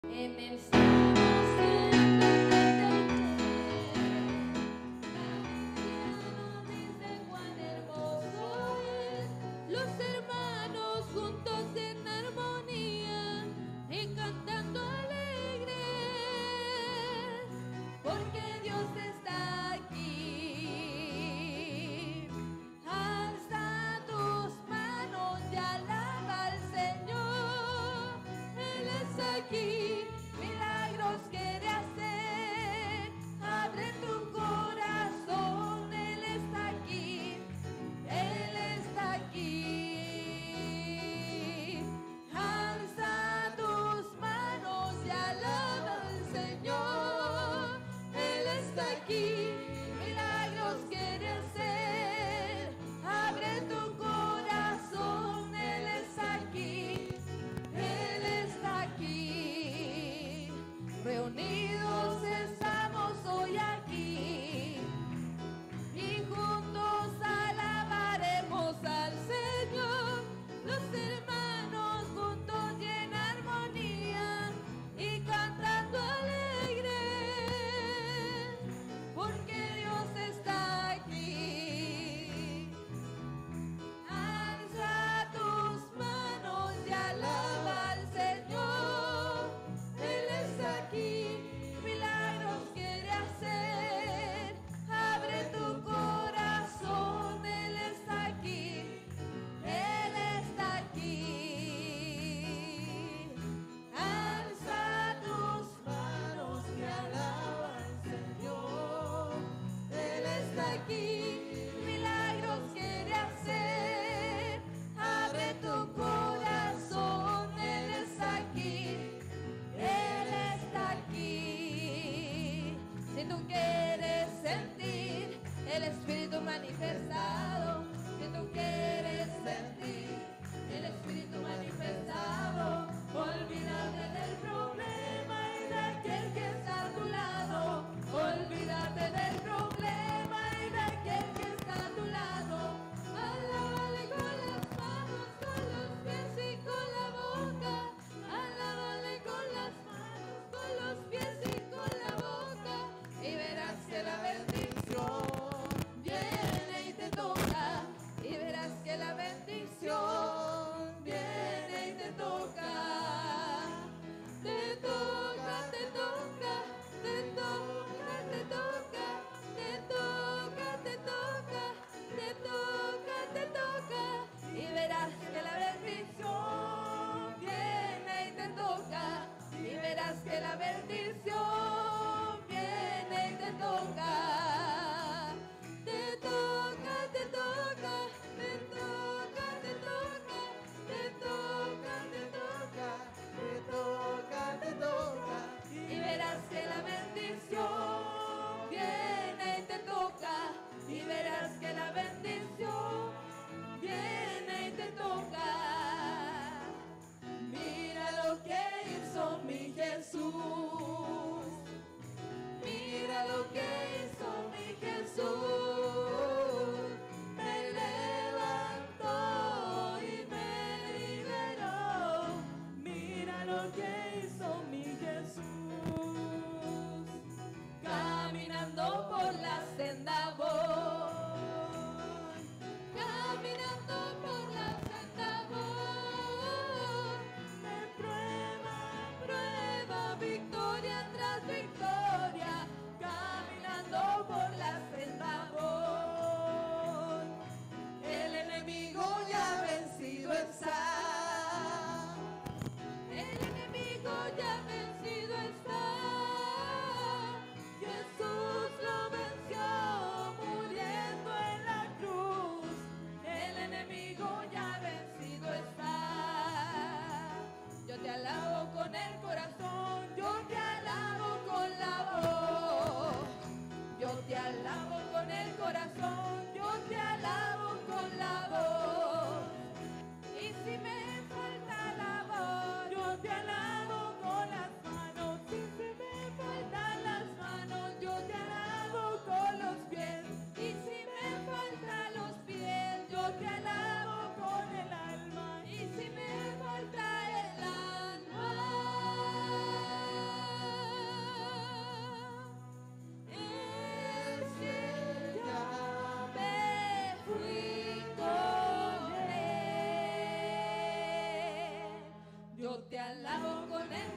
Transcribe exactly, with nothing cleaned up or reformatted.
En el santo centro del cristiano dice cuán hermoso es, los hermanos juntos en armonía y cantando alegres, porque Dios está aquí. Alza tus manos y alaba al Señor, Él está aquí. Milagros quiere hacer, abre tu corazón, Él está aquí, Él está aquí. Alza tus manos y alaba al Señor, Él está aquí. Milagros quiere hacer, abre tu corazón, Él está aquí, Él está aquí. Reunidos estamos hoy aquí y juntos alabaremos al Señor, los hermanos juntos y en armonía y cantando alegres, porque Dios está aquí. Alza tus manos y alaba al Señor, Él está aquí. Milagros quiere hacer, abre tu corazón, Él está aquí, Él está aquí. Alza tus manos y alaba al Señor, Él está aquí. Milagros quiere hacer, abre tu corazón, Él está aquí, Él está aquí. Si tú quieres sentir el Espíritu manifestado, si tú quieres sentir el Espíritu manifestado, olvídate del problema y de aquel que está a tu lado. Olvídate del problema y de aquel que está a tu lado. Alábale con las manos, con los pies y con la boca. Alábale con las manos, con los pies y con la boca. Y verás que la bendición viene y te toca. Y verás que la bendición viene y te toca. Te toca, te toca, te toca, te toca, te toca, te toca, te toca, te toca. Y verás que la bendición viene y te toca. Y verás que la bendición viene y te toca. Te toca, te toca, te toca, te toca, te toca, te toca, te toca, te toca. Y verás que la bendición viene y te toca. Y verás que la bendición viene y te toca. Mira lo que hizo mi Jesús. Mira lo que hizo mi Jesús. Me levantó y me liberó. Mira lo que hizo mi Jesús. Caminando por la senda voy, caminando por la senda voy, de prueba en prueba, victoria tras victoria, caminando por la senda Yo te alabo con el